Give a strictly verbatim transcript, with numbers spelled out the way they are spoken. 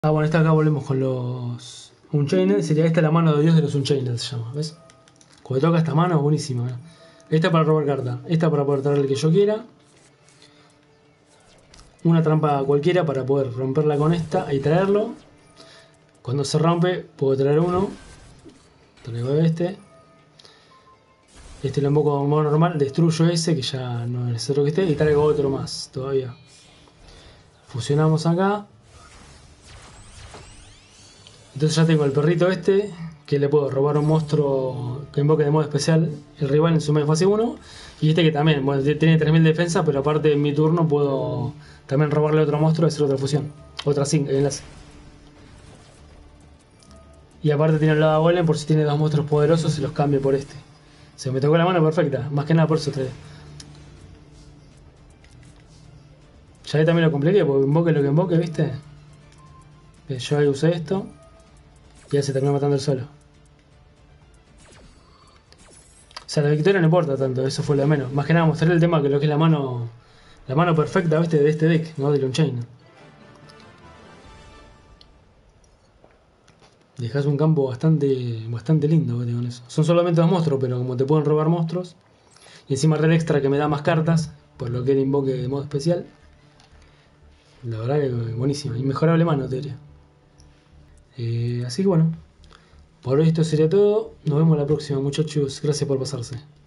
Ah, bueno, esta acá volvemos con los Unchained. Sería esta la mano de Dios de los Unchained, se llama, ¿ves? Cuando toca esta mano es buenísima, ¿eh? Esta para robar carta, esta para poder traer el que yo quiera. Una trampa cualquiera para poder romperla con esta y traerlo. Cuando se rompe, puedo traer uno. Traigo este. Este lo invoco en modo normal, destruyo ese, que ya no es necesario que esté, y traigo otro más todavía. Fusionamos acá. Entonces ya tengo el perrito este, que le puedo robar un monstruo que invoque de modo especial el rival en su main fase uno. Y este que también, bueno, tiene tres mil defensa, pero aparte en mi turno puedo también robarle otro monstruo y hacer otra fusión. Otra sync, enlace. Y aparte tiene el lado golem por si tiene dos monstruos poderosos y los cambio por este. Se me tocó la mano perfecta, más que nada por eso trae. Ya ahí también lo compliqué, porque invoque lo que invoque, ¿viste? Yo ahí usé esto. Y ya se terminó matando el solo. O sea, la victoria no importa tanto, eso fue lo de menos. Más que nada mostrarle el tema que lo que es la mano. La mano perfecta, ¿viste? De este deck, no del Unchained. Dejas un campo bastante bastante lindo con eso. Son solamente dos monstruos, pero como te pueden robar monstruos. Y encima red extra que me da más cartas, por lo que el invoque de modo especial. La verdad que buenísima. Inmejorable mano, te diría. Eh, así que bueno. Por hoy esto sería todo. Nos vemos la próxima, muchachos. Gracias por pasarse.